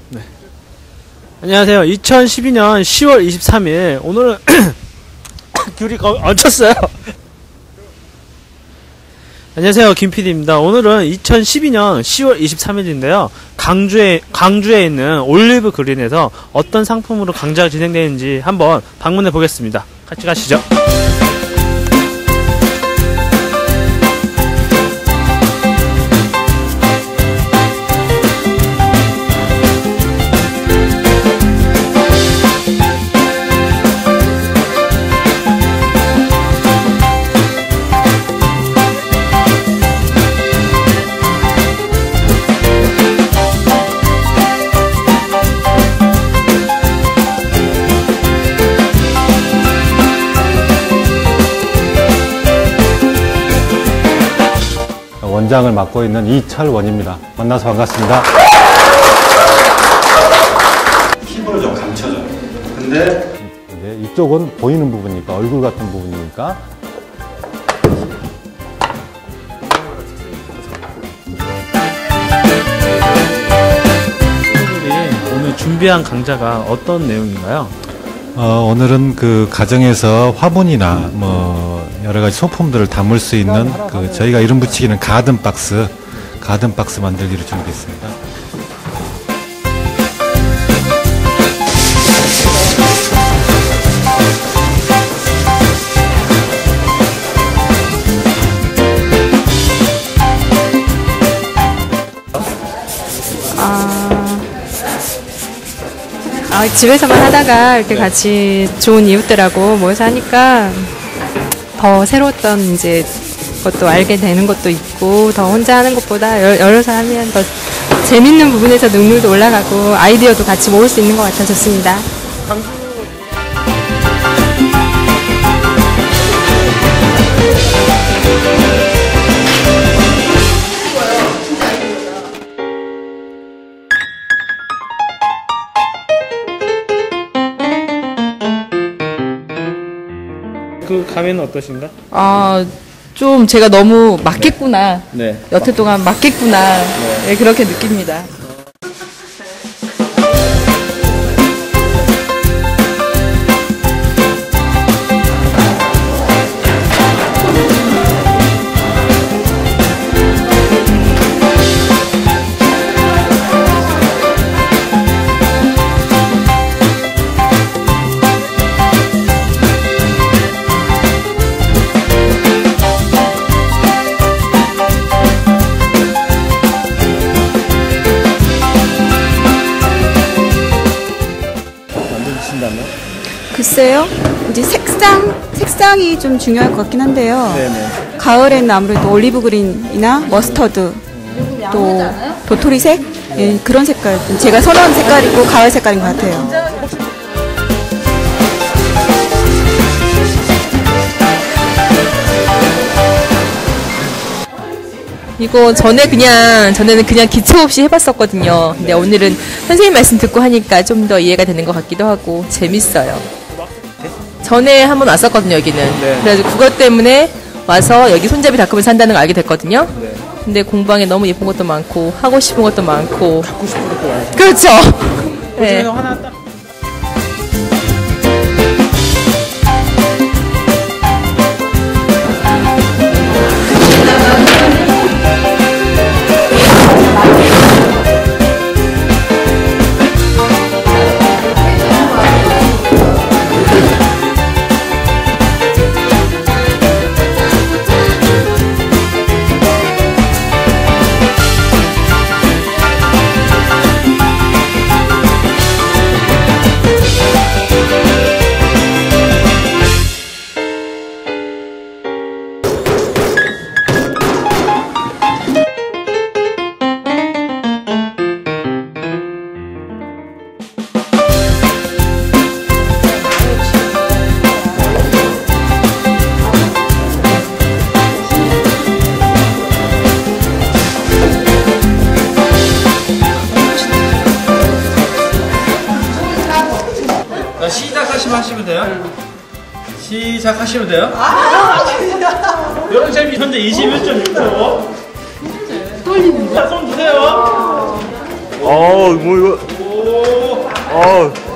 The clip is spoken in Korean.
네. 안녕하세요. 2012년 10월 23일. 오늘은 귤이 얹혔어요. 안녕하세요. 김PD입니다. 오늘은 2012년 10월 23일인데요. 광주에 있는 올리브 그린에서 어떤 상품으로 강좌가 진행되는지 한번 방문해 보겠습니다. 같이 가시죠. 원장을 맡고 있는 이철원입니다. 만나서 반갑습니다. 피부를 좀 감춰줘요. 근데 이제 이쪽은 보이는 부분이니까, 얼굴 같은 부분이니까. 오늘 준비한 강좌가 어떤 내용인가요? 오늘은 그 가정에서 화분이나 뭐 여러 가지 소품들을 담을 수 있는 그 저희가 이름 붙이기는 가든 박스 만들기를 준비했습니다. 집에서만 하다가 이렇게 같이 좋은 이웃들하고 모여서 하니까 더 새로웠던 이제 것도 알게 되는 것도 있고, 더 혼자 하는 것보다 여럿이서 하면 더 재밌는 부분에서 능률도 올라가고 아이디어도 같이 모을 수 있는 것 같아 좋습니다. 그 감회는 어떠신가? 좀 제가 너무 맞겠구나. 네. 여태 동안 맞겠구나. 네, 그렇게 느낍니다. 글쎄요. 이제 색상이 좀 중요할 것 같긴 한데요. 네네. 가을에는 아무래도 올리브 그린이나 머스터드, 또 도토리색? 예, 그런 색깔. 제가 선호하는 색깔이고 가을 색깔인 것 같아요. 이거 전에는 그냥 기초 없이 해봤었거든요. 근데 오늘은 선생님 말씀 듣고 하니까 좀 더 이해가 되는 것 같기도 하고 재밌어요. 전에 한번 왔었거든요, 여기는. 네. 그래가지고 그것 때문에 와서 여기 손잡이 닦으면서 한다는 걸 알게 됐거든요. 네. 근데 공방에 너무 예쁜 것도 많고 하고 싶은 것도 많고. 갖고 싶은 것도 많아요. 그렇죠. 그 네. 중에서 하나 딱. 하시면 돼요. 시작하시면 돼요. 여러분 재미 현재 21.6초. 떨리는데? 자, 손 주세요. 뭐 이거 어우.